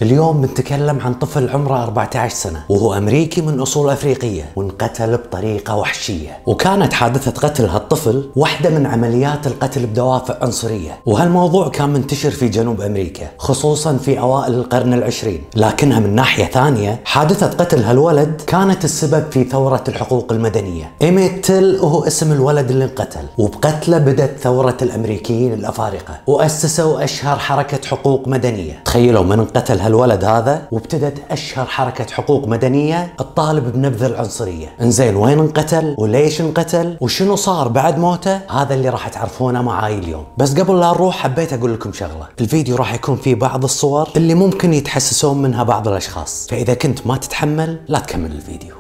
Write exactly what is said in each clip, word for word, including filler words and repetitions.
اليوم بنتكلم عن طفل عمره أربعة عشر سنة وهو أمريكي من أصول أفريقية وانقتل بطريقة وحشية، وكانت حادثة قتل هالطفل واحدة من عمليات القتل بدوافع عنصرية، وهالموضوع كان منتشر في جنوب أمريكا خصوصا في أوائل القرن العشرين. لكنها من ناحية ثانية حادثة قتل هالولد كانت السبب في ثورة الحقوق المدنية. إيميت تيل هو اسم الولد اللي انقتل، وبقتله بدت ثورة الأمريكيين الأفارقة وأسسوا أشهر حركة حقوق مدنية. تخيلوا من انقتل هالولد هذا وابتدت أشهر حركة حقوق مدنية تطالب بنبذ العنصرية. انزين وين انقتل وليش انقتل وشنو صار بعد موته؟ هذا اللي راح تعرفونه معاي اليوم. بس قبل لا نروح حبيت أقول لكم شغلة، الفيديو راح يكون فيه بعض الصور اللي ممكن يتحسسون منها بعض الأشخاص، فإذا كنت ما تتحمل لا تكمل الفيديو.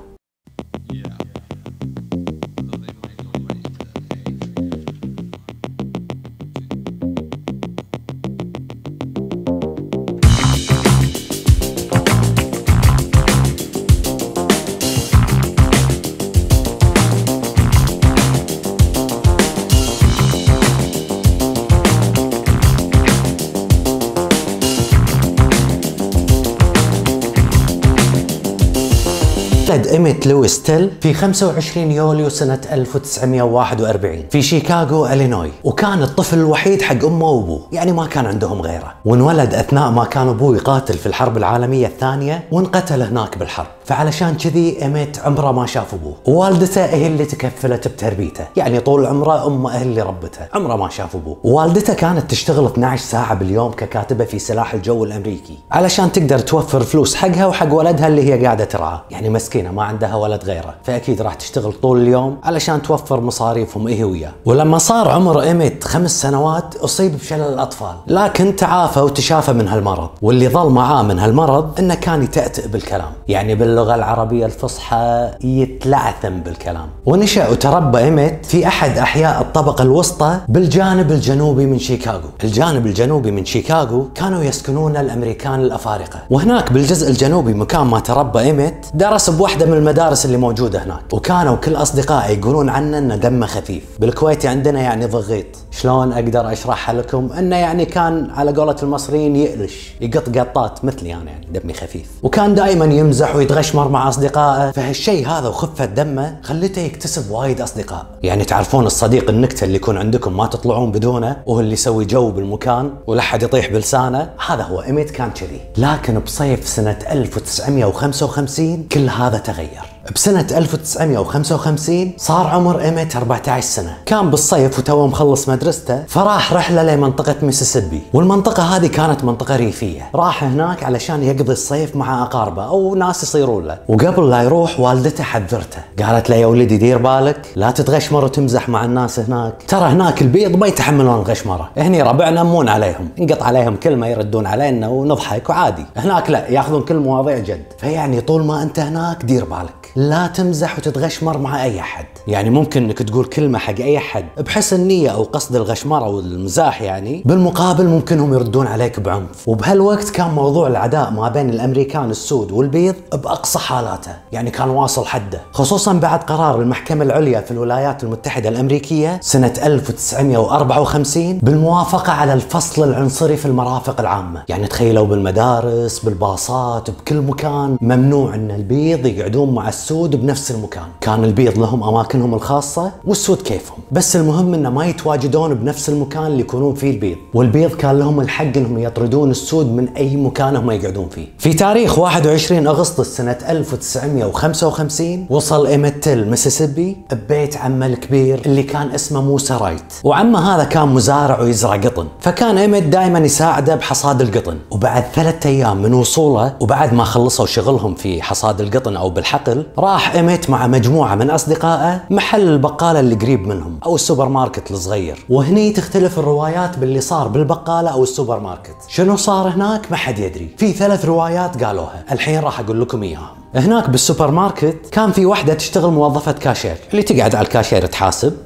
ولد إيميت لويس تيل في خمسة وعشرين يوليو سنة ألف وتسعمئة وواحد وأربعين في شيكاغو إلينوي، وكان الطفل الوحيد حق أمه وأبوه، يعني ما كان عندهم غيره، وانولد أثناء ما كان أبوه يقاتل في الحرب العالمية الثانية وانقتل هناك بالحرب، فعلشان كذي إيميت عمره ما شاف أبوه، ووالدته هي اللي تكفلت بتربيته، يعني طول عمره أمه هي اللي ربته، عمره ما شاف أبوه. ووالدته كانت تشتغل اثنتي عشرة ساعة باليوم ككاتبة في سلاح الجو الأمريكي علشان تقدر توفر فلوس حقها وحق ولدها اللي هي قاعدة ترعاه، يعني مسكينة ما عندها ولد غيره، فأكيد راح تشتغل طول اليوم علشان توفر مصاريفهم إيه وياه. ولما صار عمر إيميت خمس سنوات أصيب بشلل الأطفال، لكن تعافى وتشافى من هالمرض، واللي ظل معاه من هالمرض إنه كان يتأتئ بالكلام، يعني باللغة العربية الفصحى يتلعثم بالكلام. ونشأ وتربى إيميت في أحد أحياء الطبقة الوسطى بالجانب الجنوبي من شيكاغو. الجانب الجنوبي من شيكاغو كانوا يسكنون الأمريكان الأفارقة، وهناك بالجزء الجنوبي مكان ما تربى إيميت درس بواحدة من المدارس اللي موجودة هناك، وكانوا كل أصدقائي يقولون عنه إنه دمه خفيف، بالكويت عندنا يعني ضغيط. شلون أقدر أشرحها لكم؟ إنه يعني كان على قولة المصريين يقلش، يقط قطات مثلي أنا، يعني دمي خفيف، وكان دائما يمزح ويتغشمر مع أصدقائه، فهالشيء هذا وخفة دمه خلته يكتسب وايد أصدقاء. يعني تعرفون الصديق النكتة اللي يكون عندكم ما تطلعون بدونه، وهو اللي يسوي جو بالمكان ولا حد يطيح بلسانه، هذا هو إيميت كان كذي. لكن بصيف سنة ألف وتسعمئة وخمسة وخمسين كل هذا تغير. بسنة ألف وتسعمئة وخمسة وخمسين صار عمر إيميت أربعة عشر سنة، كان بالصيف وتوه مخلص مدرسته، فراح رحلة لمنطقة ميسيسيبي، والمنطقة هذه كانت منطقة ريفية، راح هناك علشان يقضي الصيف مع أقاربه أو ناس يصيرون له. وقبل لا يروح والدته حذرته، قالت له يا ولدي دير بالك لا تتغشمر وتمزح مع الناس هناك، ترى هناك البيض ما يتحملون الغشمرة، هني ربعنا مون عليهم، نقط عليهم كلمة يردون علينا ونضحك وعادي، هناك لا ياخذون كل مواضيع جد، فيعني طول ما أنت هناك دير بالك لا تمزح وتتغشمر مع أي أحد. يعني ممكن إنك تقول كلمة حق أي أحد بحسن نية أو قصد الغشمرة والمزاح، يعني بالمقابل ممكنهم يردون عليك بعنف. وبهالوقت كان موضوع العداء ما بين الأمريكان السود والبيض بأقصى حالاته، يعني كان واصل حده، خصوصا بعد قرار المحكمة العليا في الولايات المتحدة الأمريكية سنة ألف وتسعمئة وأربعة وخمسين بالموافقة على الفصل العنصري في المرافق العامة. يعني تخيلوا بالمدارس بالباصات بكل مكان ممنوع إن البيض يقعدون مع السود بنفس المكان، كان البيض لهم أماكنهم الخاصة والسود كيفهم، بس المهم إنه ما يتواجدون بنفس المكان اللي يكونون فيه البيض، والبيض كان لهم الحق إنهم يطردون السود من أي مكان هم يقعدون فيه. في تاريخ واحد وعشرين أغسطس سنة ألف وتسعمئة وخمسة وخمسين وصل إيميت تيل ميسيسيبي ببيت عمه الكبير اللي كان اسمه موسى رايت، وعمه هذا كان مزارع ويزرع قطن، فكان إيميت دائما يساعده بحصاد القطن. وبعد ثلاثة أيام من وصوله وبعد ما خلصوا شغلهم في حصاد القطن أو بالحقل، راح إيميت مع مجموعة من أصدقائه محل البقالة اللي قريب منهم أو السوبر ماركت الصغير، وهني تختلف الروايات باللي صار بالبقالة أو السوبر ماركت. شنو صار هناك ما حد يدري، في ثلاث روايات قالوها، الحين راح أقول لكم إياهم. هناك بالسوبر ماركت كان في وحدة تشتغل موظفة كاشير، اللي تقعد على الكاشير تحاسب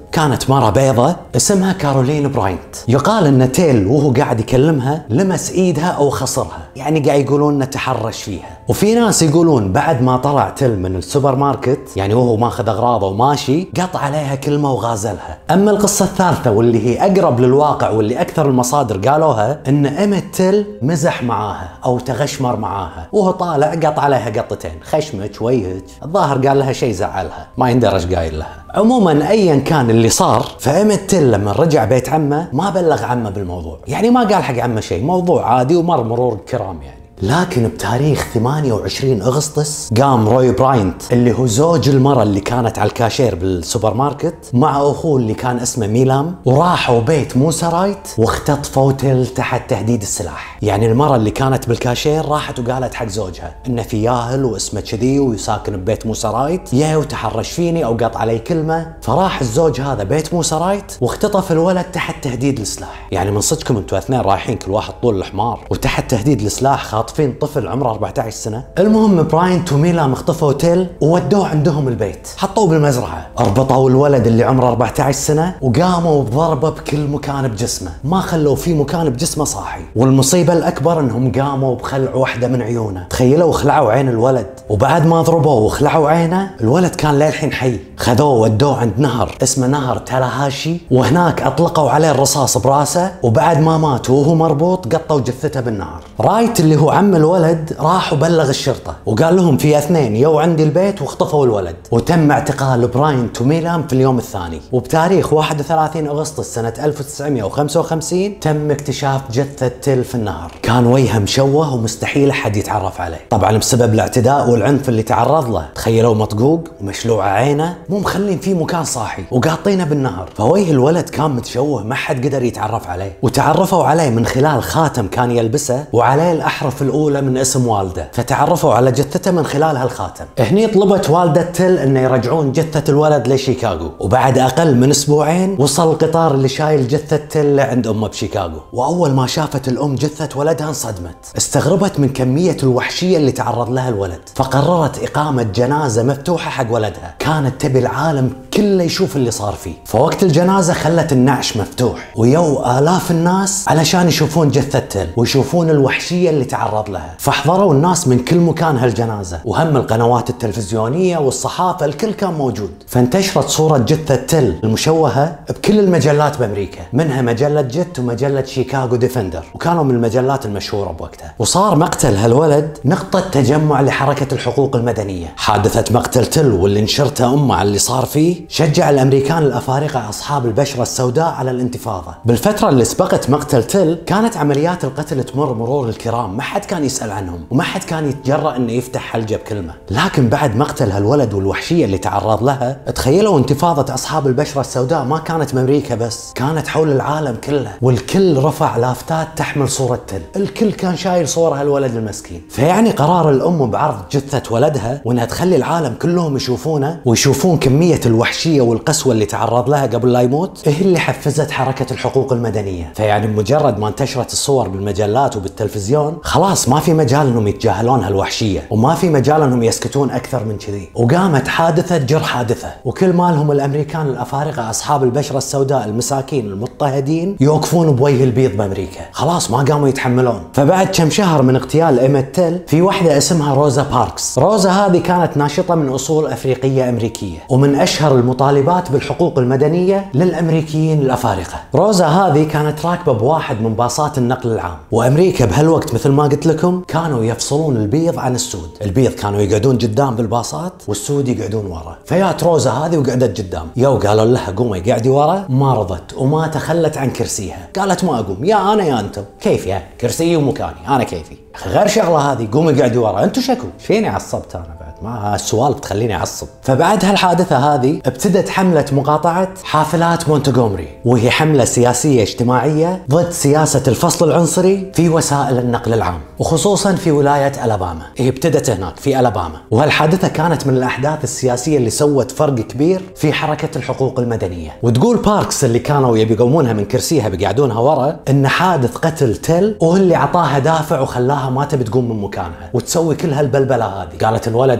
كانت مرة بيضة اسمها كارولين براينت. يقال ان تيل وهو قاعد يكلمها لمس ايدها او خصرها، يعني قاعد يقولون انه تحرش فيها. وفي ناس يقولون بعد ما طلع تيل من السوبر ماركت، يعني وهو ماخذ اغراضه وماشي، قط عليها كلمة وغازلها. اما القصة الثالثة واللي هي اقرب للواقع واللي اكثر المصادر قالوها، ان ايمت تيل مزح معاها او تغشمر معاها، وهو طالع قط عليها قطتين، خشمك وجهك. الظاهر قال لها شيء زعلها، ما يندرج قايل لها. عموما ايا كان اللي صار، فايمت تيل لما رجع بيت عمه ما بلغ عمه بالموضوع، يعني ما قال حق عمه شيء، موضوع عادي ومر مرور الكرام يعني. لكن بتاريخ ثمانية وعشرين أغسطس قام روي براينت اللي هو زوج المرة اللي كانت على الكاشير بالسوبر ماركت مع أخوه اللي كان اسمه ميلام، وراحوا بيت موسى رايت واختطفوا تيل تحت تهديد السلاح. يعني المرة اللي كانت بالكاشير راحت وقالت حق زوجها إنه في ياهل واسمه كذي ويساكن ببيت موسى رايت، يا وتحرش فيني أو قط علي كلمة. فراح الزوج هذا بيت موسى رايت واختطف الولد تحت تهديد السلاح. يعني من صدقكم انتوا اثنين رايحين كل واحد طول الحمار وتحت تهديد السلاح خاطفين طفل عمره أربعة عشر سنة؟ المهم براينت وميلام اختطفوا تيل وودوه عندهم البيت، حطوه بالمزرعة، اربطوا الولد اللي عمره أربعة عشر سنة وقاموا بضربه بكل مكان بجسمه، ما خلوا في مكان بجسمه صاحي. والمصيبة الأكبر انهم قاموا بخلع واحدة من عيونه. تخيلوا خلعوا عين الولد، وبعد ما ضربوه وخلعوا عينه الولد كان للحين حي. خذوه ودوه عند نهر اسمه نهر تالاهاشي، وهناك اطلقوا عليه الرصاص براسه، وبعد ما مات وهو مربوط قطوا جثته بالنهر. رايت اللي هو عم الولد راح وبلغ الشرطة وقال لهم في اثنين يو عندي البيت واختطفوا الولد. وتم اعتقال براينت وميلام في اليوم الثاني. وبتاريخ واحد وثلاثين أغسطس سنة ألف وتسعمئة وخمسة وخمسين تم اكتشاف جثة تيل في النهر. كان وجهه مشوه ومستحيل احد يتعرف عليه، طبعا بسبب الاعتداء والعنف اللي تعرض له. تخيلوا مطقوق ومشلوعة عينه، مو مخلين فيه مكان صاحي وقاطينه بالنهر، فوجه الولد كان متشوه ما حد قدر يتعرف عليه. وتعرفوا عليه من خلال خاتم كان يلبسه وعليه الأحرف الأولى من اسم والده، فتعرفوا على جثته من خلال هالخاتم. هني طلبت والدة تيل انه يرجعون جثة الولد لشيكاغو، وبعد اقل من اسبوعين وصل القطار اللي شايل جثة تيل لعند امه بشيكاغو. واول ما شافت الام جثة ولدها انصدمت، استغربت من كمية الوحشية اللي تعرض لها الولد، فقررت اقامة جنازة مفتوحة حق ولدها. كانت تبي العالم كله يشوف اللي صار فيه، فوقت الجنازة خلت النعش مفتوح ويو آلاف الناس علشان يشوفون جثة تيل ويشوفون الوحشية اللي تعرض لها. فحضروا الناس من كل مكان هالجنازة، وهم القنوات التلفزيونية والصحافة الكل كان موجود. فانتشرت صورة جثة تيل المشوهة بكل المجلات بأمريكا، منها مجلة جت ومجلة شيكاغو ديفندر، وكانوا من المجلات المشهورة بوقتها. وصار مقتل هالولد نقطة تجمع لحركة الحقوق المدنية. حادثة مقتل تيل واللي نشرتها أمه على اللي صار فيه شجع الأمريكان الأفارقة أصحاب البشرة السوداء على الانتفاضة. بالفترة اللي سبقت مقتل تيل كانت عمليات القتل تمر مرور الكرام، ما حد كان يسأل عنهم وما حد كان يتجرأ انه يفتح حلجه بكلمه. لكن بعد مقتل هالولد والوحشيه اللي تعرض لها، تخيلوا انتفاضه اصحاب البشره السوداء ما كانت بامريكا بس، كانت حول العالم كله، والكل رفع لافتات تحمل صوره تيل، الكل كان شايل صوره هالولد المسكين. فيعني قرار الام بعرض جثه ولدها وانها تخلي العالم كلهم يشوفونه ويشوفون كميه الوحشيه والقسوه اللي تعرض لها قبل لا يموت، هي اللي حفزت حركه الحقوق المدنيه. فيعني بمجرد ما انتشرت الصور بالمجلات وبالتلفزيون خلاص ما في مجال انهم يتجاهلون هالوحشيه، وما في مجال انهم يسكتون اكثر من كذي. وقامت حادثه جر حادثه، وكل مالهم الامريكان الافارقه اصحاب البشره السوداء المساكين المضطهدين يوقفون بوجه البيض بامريكا، خلاص ما قاموا يتحملون. فبعد كم شهر من اغتيال ايمت تيل في واحده اسمها روزا باركس. روزا هذه كانت ناشطه من اصول افريقيه امريكيه، ومن اشهر المطالبات بالحقوق المدنيه للامريكيين الافارقه. روزا هذه كانت راكبه بواحد من باصات النقل العام، وامريكا بهالوقت مثل ما قلت لكم كانوا يفصلون البيض عن السود. البيض كانوا يقعدون قدام بالباصات والسود يقعدون ورا. فيات روزا هذه وقعدت قدام، يو قالوا لها قومي قعدي ورا، ما رضت وما تخلت عن كرسيها، قالت ما اقوم، يا انا يا انتم، كيف يا كرسي ومكاني انا كيفي، غير شغله هذه، قومي قعدي ورا، انتم شكو فيني عصبت انا بعد، ما السؤال بتخليني اعصب. فبعد هالحادثه هذه ابتدت حمله مقاطعه حافلات مونتغومري، وهي حمله سياسيه اجتماعيه ضد سياسه الفصل العنصري في وسائل النقل العام، وخصوصا في ولايه الاباما. هي ابتدت هناك في الاباما، وهالحادثه كانت من الاحداث السياسيه اللي سوت فرق كبير في حركه الحقوق المدنيه. وتقول باركس اللي كانوا يبي يقومونها من كرسيها بيقعدونها ورا ان حادث قتل تيل وهو اللي عطاها دافع وخلاها ما تبي تقوم من مكانها وتسوي كل هالبلبله هذه. قالت الولد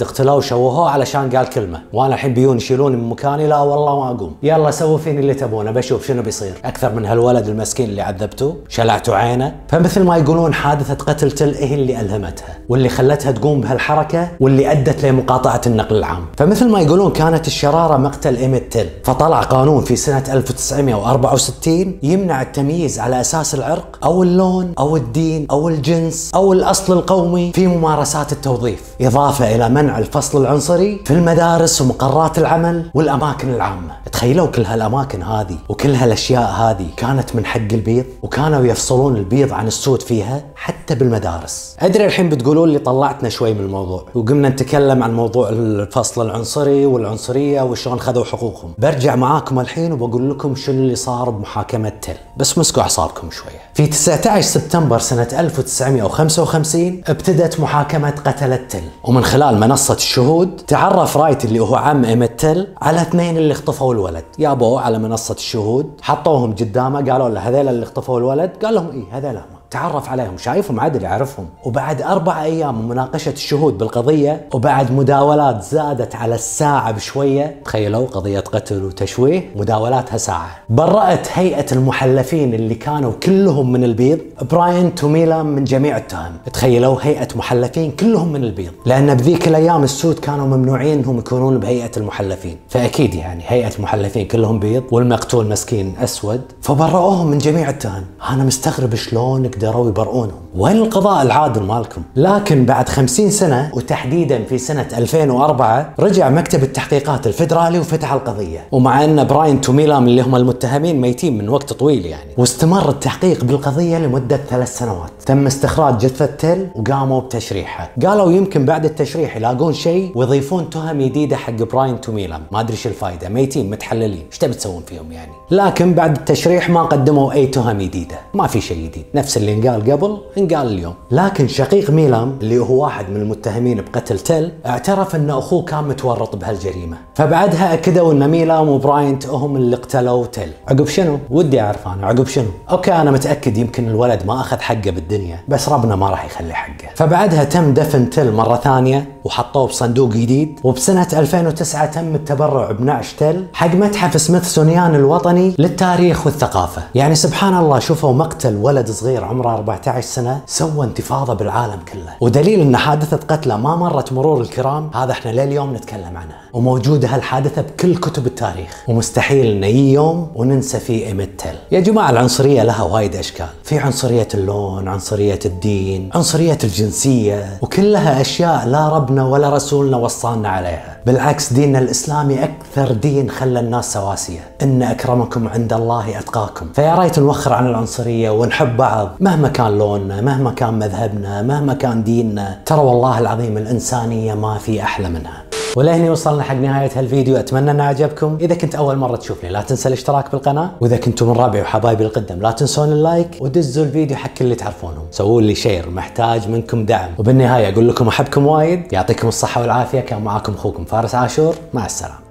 اغتلوه وشوهوه علشان قال كلمه، وانا الحين بيون يشيلوني من مكاني، لا والله ما اقوم، يلا سووا فيني اللي تبونه بشوف شنو بيصير، اكثر من هالولد المسكين اللي عذبته شلعتوا عينه. فمثل ما يقولون حادثه قتل تل هي اللي الهمتها واللي خلتها تقوم بهالحركه واللي ادت لمقاطعه النقل العام. فمثل ما يقولون كانت الشراره مقتل ايميت تيل، فطلع قانون في سنه ألف وتسعمئة وأربعة وستين يمنع التمييز على اساس العرق او اللون او الدين او الجنس او الاصل القومي في ممارسات التوظيف، اضافه الى منع الفصل العنصري في المدارس ومقرات العمل والاماكن العامه. تخيلوا كل هالاماكن هذه وكل هالاشياء هذه كانت من حق البيض، وكانوا يفصلون البيض عن السود فيها حتى بالمدارس. ادري الحين بتقولون لي طلعتنا شوي من الموضوع وقمنا نتكلم عن موضوع الفصل العنصري والعنصريه وشلون خذوا حقوقهم. برجع معاكم الحين وبقول لكم شنو اللي صار بمحاكمه تل، بس مسكوا اعصابكم شويه. في تسعة عشر سبتمبر سنه ألف وتسعمئة وخمسة وخمسين ابتدت محاكمه قتله تل، ومن خلال منصه الشهود تعرف رايت اللي هو عم ايميت تل على اثنين اللي اخطفوا الولد. جابوه على منصه الشهود، حطوهم قدامه، قالوا له هذول اللي اخطفوا الولد، قال لهم ايه هذول هم، تعرف عليهم، شايفهم عدل يعرفهم. وبعد أربع أيام من مناقشة الشهود بالقضية وبعد مداولات زادت على الساعة بشوية، تخيلوا قضية قتل وتشويه مداولاتها ساعة، برأت هيئة المحلفين اللي كانوا كلهم من البيض براين توميلام من جميع التهم. تخيلوا هيئة محلفين كلهم من البيض، لأن بذيك الأيام السود كانوا ممنوعين انهم يكونون بهيئة المحلفين، فأكيد يعني هيئة المحلفين كلهم بيض والمقتول مسكين أسود، فبرأوهم من جميع التهم. أنا مستغرب شلون قدروا يبرئونهم، وين القضاء العادل مالكم؟ لكن بعد خمسين سنة وتحديدا في سنة ألفين وأربعة رجع مكتب التحقيقات الفيدرالي وفتح القضية، ومع ان براين توميلام اللي هم المتهمين ميتين من وقت طويل يعني، واستمر التحقيق بالقضية لمدة ثلاث سنوات. تم استخراج جثة تل وقاموا بتشريحها، قالوا يمكن بعد التشريح يلاقون شيء ويضيفون تهم جديدة حق براين توميلام، ما ادري شو الفائدة، ميتين متحللين ايش تبي تسوون فيهم يعني. لكن بعد التشريح ما قدموا اي تهم جديدة، ما في شيء جديد، نفس اللي انقال قبل انقال اليوم. لكن شقيق ميلام اللي هو واحد من المتهمين بقتل تل اعترف ان اخوه كان متورط بهالجريمه، فبعدها اكدوا ان ميلام وبراينت هم اللي قتلوا تل. عقب شنو؟ ودي اعرف انا عقب شنو. اوكي انا متاكد يمكن الولد ما اخذ حقه بالدنيا، بس ربنا ما راح يخلي حقه. فبعدها تم دفن تل مره ثانيه وحطوه بصندوق جديد، وبسنه ألفين وتسعة تم التبرع بنعش تل حق متحف سميثسونيان الوطني للتاريخ والثقافه. يعني سبحان الله، شوفوا مقتل ولد صغير عمره أربعة عشر سنة سوى انتفاضة بالعالم كله، ودليل ان حادثة قتله ما مرت مرور الكرام، هذا احنا لليوم نتكلم عنها، وموجودة هالحادثة بكل كتب التاريخ، ومستحيل ان يجي يوم وننسى فيه ايميت تل. يا جماعة العنصرية لها وايد اشكال، في عنصرية اللون، عنصرية الدين، عنصرية الجنسية، وكلها اشياء لا ربنا ولا رسولنا وصانا عليها. بالعكس ديننا الاسلامي اكثر دين خلى الناس سواسية، ان اكرمكم عند الله اتقاكم. فيا ريت نوخر عن العنصرية ونحب بعض مهما كان لوننا، مهما كان مذهبنا، مهما كان ديننا. ترى والله العظيم الإنسانية ما في أحلى منها. ولهني وصلنا حق نهاية هالفيديو، أتمنى أنه عجبكم. إذا كنت أول مرة تشوفني لا تنسى الاشتراك بالقناة، وإذا كنتم من ربعي وحبايبي القدم لا تنسون اللايك ودزوا الفيديو حق اللي تعرفونهم، سووا لي شير، محتاج منكم دعم. وبالنهاية أقول لكم أحبكم وايد، يعطيكم الصحة والعافية. كان معاكم أخوكم فارس عاشور، مع السلامة.